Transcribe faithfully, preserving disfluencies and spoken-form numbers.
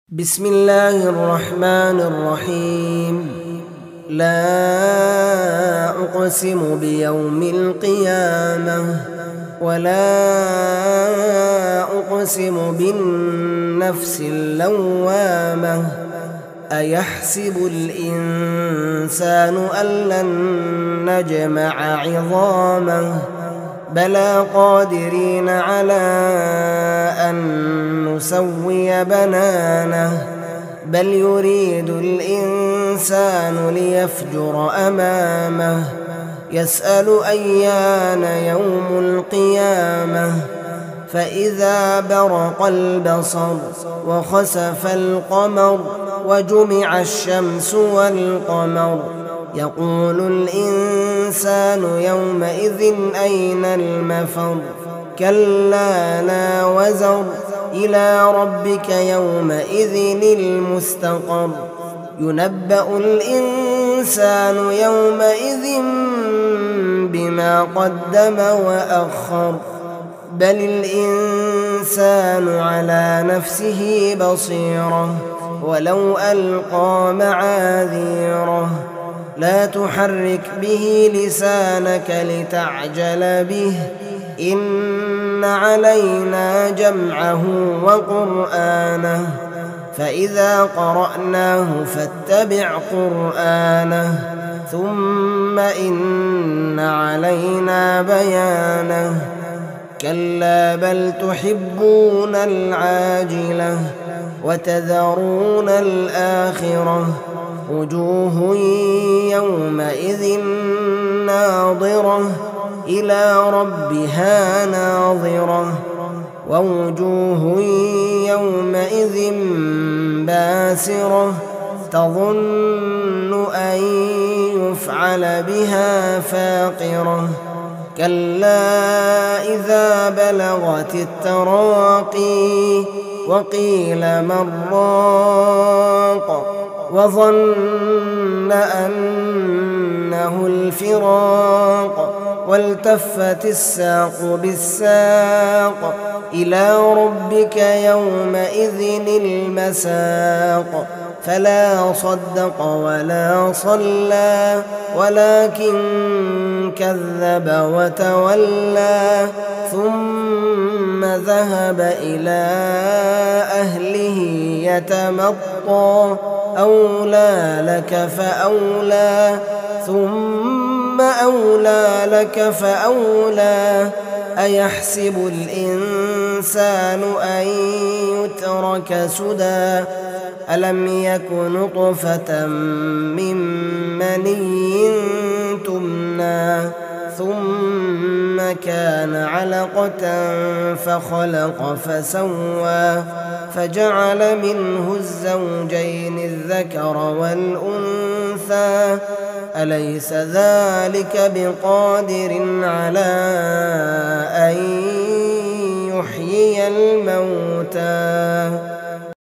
بسم الله الرحمن الرحيم. لا أقسم بيوم القيامة ولا أقسم بالنفس اللوامة أيحسب الإنسان أن لن نجمع عظامه بلى قادرين على أن نسوي بنانه بل يريد الإنسان ليفجر أمامه يسأل أيان يوم القيامة فإذا برق البصر وخسف القمر وجمع الشمس والقمر يقول الإنسان يومئذ أين المفر كلا لا وزر إلى ربك يومئذ المستقر ينبأ الإنسان يومئذ بما قدم وأخر بل الإنسان على نفسه بصيرة ولو ألقى معاذيره لا تحرك به لسانك لتعجل به إن علينا جمعه وقرآنه فإذا قرأناه فاتبع قرآنه ثم إن علينا بيانه كلا بل تحبون العاجلة وتذرون الآخرة وجوه يومئذ ناظرة إلى ربها ناظرة ووجوه يومئذ باسرة تظن أن يفعل بها فاقرة كلا إذا بلغت التراقي وقيل من راق وظن أنه الفراق والتفت الساق بالساق إلى ربك يومئذ المساق فلا صدق ولا صلى ولكن كذب وتولى ثم ذهب إلى أهله يتمطى أولى لك فأولى ثم أولى لك فأولى أيحسب الإنسان أن يترك سدى ألم يك نطفة من مني تمنى ثم كان علقة فخلق فسوى فجعل منه الزوجين الذكر والأنثى أليس ذلك بقادر على أن يحيي الموتى